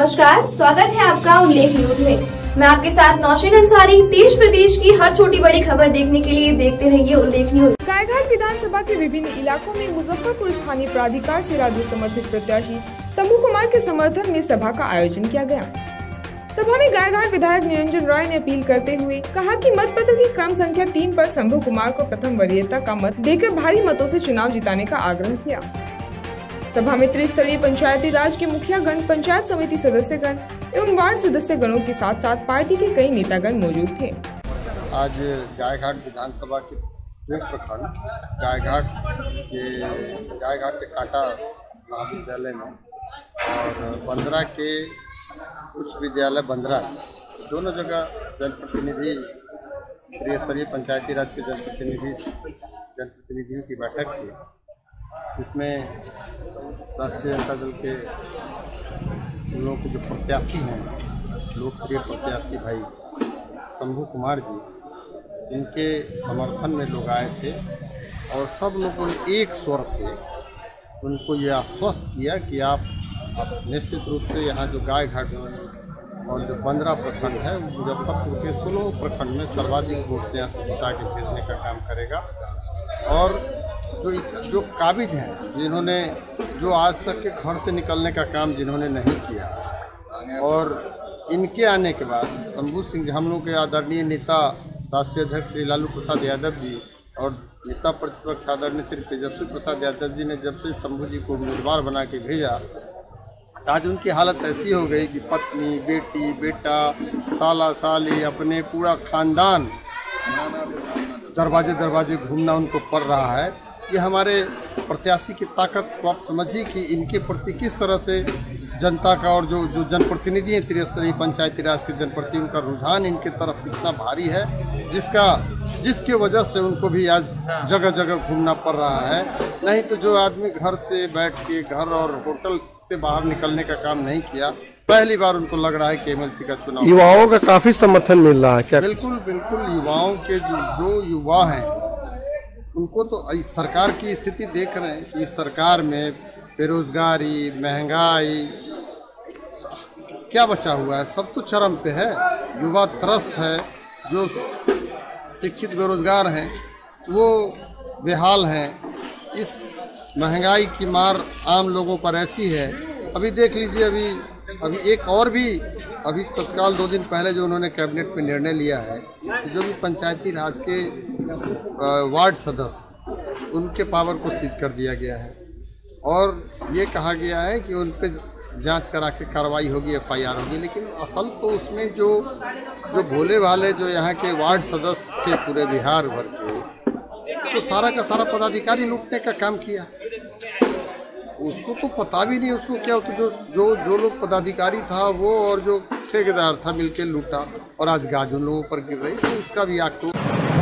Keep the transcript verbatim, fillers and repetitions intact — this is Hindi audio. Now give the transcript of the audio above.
नमस्कार, स्वागत है आपका उल्लेख न्यूज में। मैं आपके साथ नौशीन अंसारी। देश प्रदेश की हर छोटी बड़ी खबर देखने के लिए देखते रहिए उल्लेख न्यूज। गायघाट विधानसभा के विभिन्न इलाकों में मुजफ्फरपुर स्थानीय प्राधिकार से राज्य समर्थित प्रत्याशी शंभू कुमार के समर्थन में सभा का आयोजन किया गया। सभा में गायघाट विधायक निरंजन रॉय ने अपील करते हुए कहा कि मतपत्र की क्रम संख्या तीन पर शंभू कुमार को प्रथम वरीयता का मत देकर भारी मतों से चुनाव जिताने का आग्रह किया। सभा में त्रिस्तरीय पंचायती राज के मुखियागण, पंचायत समिति सदस्यगण एवं वार्ड सदस्य गणों के साथ साथ पार्टी के कई नेतागण मौजूद थे। आज गायघाट विधानसभा के प्रखंड गायघाट के गायघाट के काटा महाविद्यालय में और बंदरा के उच्च विद्यालय बंदरा दोनों जगह जनप्रतिनिधि त्रिस्तरीय पंचायती राज के जनप्रतिनिधि जनप्रतिनिधियों की बैठक थी। इसमें राष्ट्रीय जनता दल के लोगों के जो प्रत्याशी हैं, लोकप्रिय प्रत्याशी भाई शंभू कुमार जी, इनके समर्थन में लोग आए थे और सब लोगों ने एक स्वर से उनको ये आश्वस्त किया कि आप, आप निश्चित रूप से यहाँ जो गायघाट और जो बंदरा प्रखंड है मुजफ्फरपुर के सोलह प्रखंड में सर्वाधिक वोट से यहाँ से जिता के भेजने का काम करेगा। और जो जो काबिज हैं, जिन्होंने जो आज तक के घर से निकलने का काम जिन्होंने नहीं किया, और इनके आने के बाद शंभू सिंह, हम लोग के आदरणीय नेता राष्ट्रीय अध्यक्ष श्री लालू प्रसाद यादव जी और नेता प्रतिपक्ष आदरणीय श्री तेजस्वी प्रसाद यादव जी ने जब से शंभू जी को उम्मीदवार बना के भेजा, आज उनकी हालत ऐसी हो गई कि पत्नी, बेटी, बेटा, साला साली, अपने पूरा खानदान दरवाजे दरवाजे घूमना उनको पड़ रहा है। ये हमारे प्रत्याशी की ताकत को आप समझिए कि इनके प्रति किस तरह से जनता का और जो जो जनप्रतिनिधि हैं त्रिस्तरीय पंचायती राज के जनप्रति उनका रुझान इनके तरफ इतना भारी है, जिसका जिसके वजह से उनको भी आज जगह जगह घूमना पड़ रहा है। नहीं तो जो आदमी घर से बैठ के घर और होटल से बाहर निकलने का काम नहीं किया, पहली बार उनको लग रहा है कि एमएलसी का चुनाव। युवाओं का काफी समर्थन मिल रहा है क्या? बिल्कुल बिल्कुल युवाओं के जो जो युवा हैं उनको तो इस सरकार की स्थिति देख रहे हैं कि इस सरकार में बेरोजगारी, महंगाई, क्या बचा हुआ है? सब तो चरम पे है। युवा त्रस्त है, जो शिक्षित बेरोजगार हैं वो बेहाल हैं। इस महंगाई की मार आम लोगों पर ऐसी है। अभी देख लीजिए, अभी अभी एक और भी अभी तत्काल दो दिन पहले जो उन्होंने कैबिनेट में निर्णय लिया है, जो भी पंचायती राज के वार्ड सदस्य उनके पावर को सीज कर दिया गया है और ये कहा गया है कि उन पे जांच करा के कार्रवाई होगी, एफ आई आर होगी। लेकिन असल तो उसमें जो जो भोले भाले जो यहाँ के वार्ड सदस्य थे पूरे बिहार भर के, तो सारा का सारा पदाधिकारी लूटने का काम किया। उसको तो पता भी नहीं उसको क्या होता। जो जो जो लोग पदाधिकारी था वो और जो ठेकेदार था मिलके लूटा और आज गाज उन लोगों पर गिर रही, तो उसका भी आग तो